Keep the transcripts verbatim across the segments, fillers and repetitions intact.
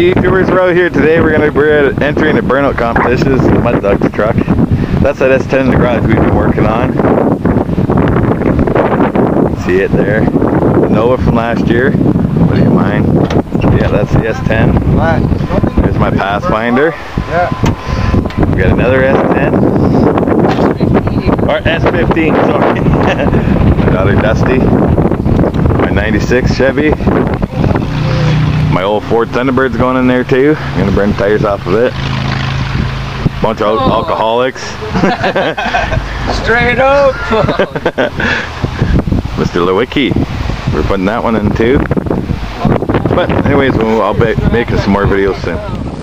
Hey YouTubers, we're out here today. We're gonna we're entering a burnout competition. This is the Mud Ducks truck. That's that S ten in the garage we've been working on. See it there. The Nova from last year. What do you mind? Yeah, that's the S ten. There's my Pathfinder. Yeah. We got another S ten. Or S fifteen, sorry. My daughter Dusty. My ninety-six Chevy. My old Ford Thunderbird's going in there too. I'm gonna burn tires off of it. Bunch of oh. alcoholics. Straight up. Mister Lewicki. We're putting that one in too. But anyways, I'll be making some more videos soon.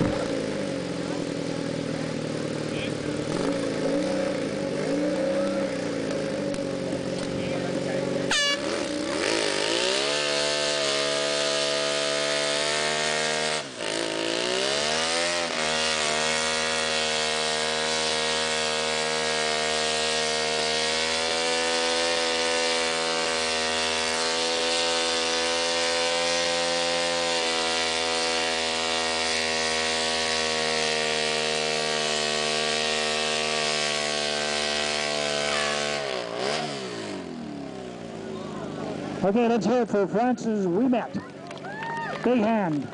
Okay, let's hear it for Francis Ouimet. Big hand.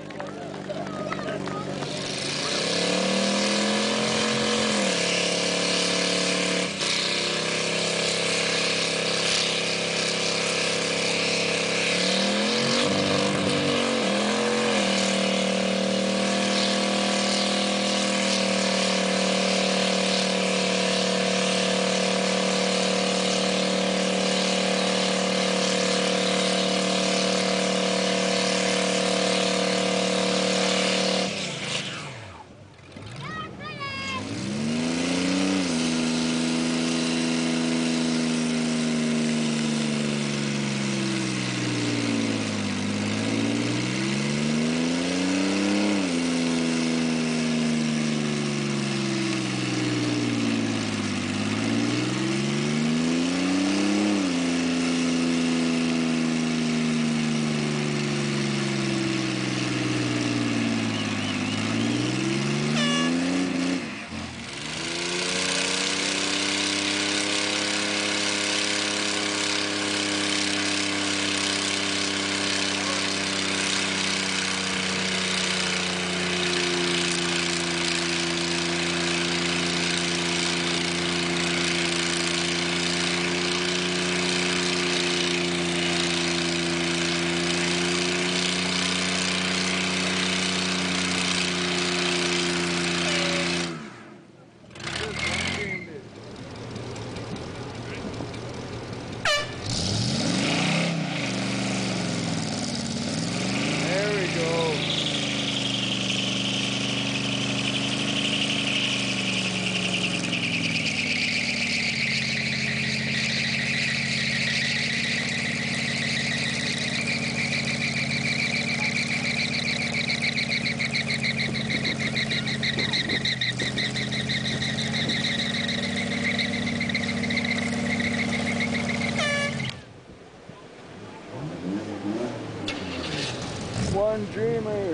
One dreamer.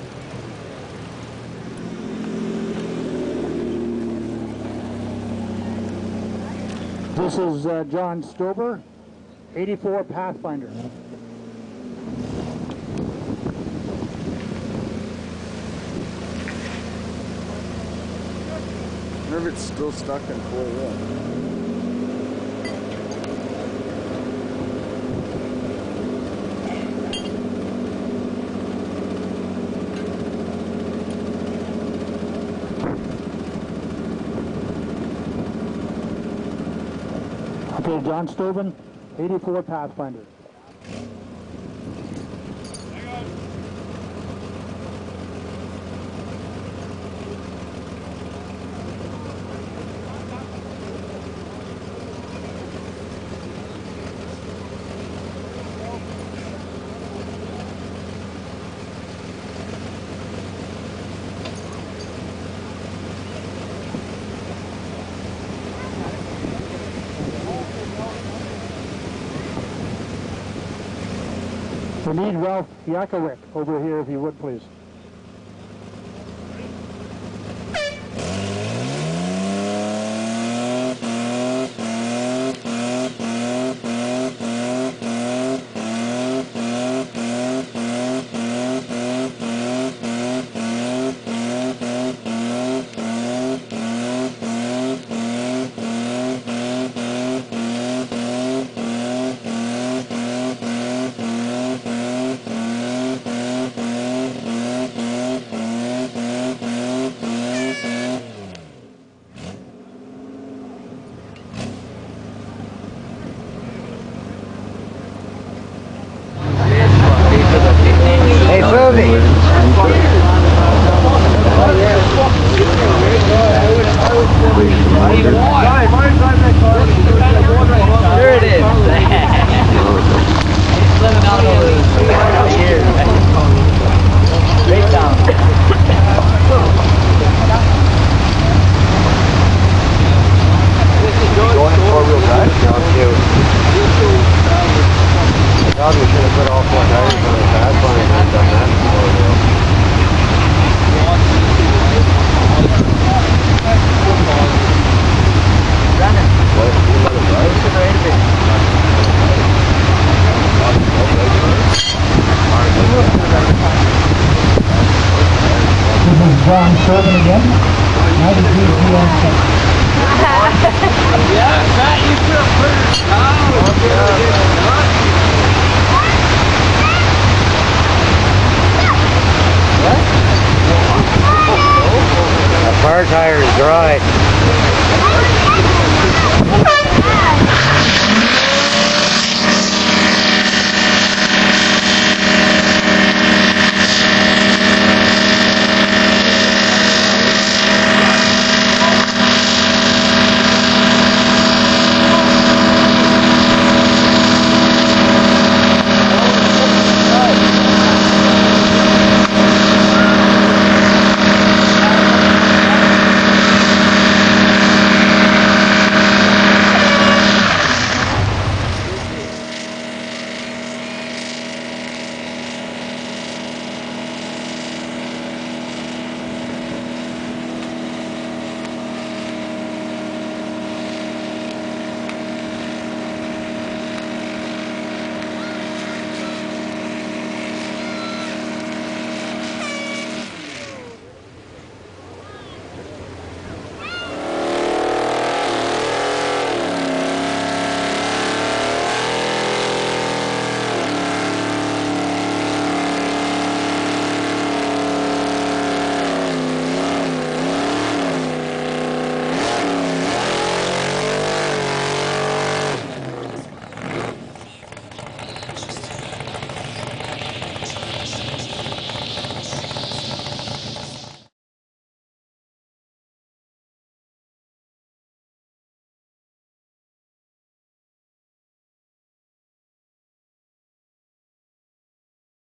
This is uh, John Stober, eighty-four Pathfinder. I wonder if it's still stuck in four wheel. Okay, John Stoven, eighty-four Pathfinder. We need Ralph Yakowicz over here, if you would, please. Probably should have put all four tires on the fast line and done that before though. What? You let it ride? This is John Sherman again. How did you do on Yeah, Matt, you could have put her down.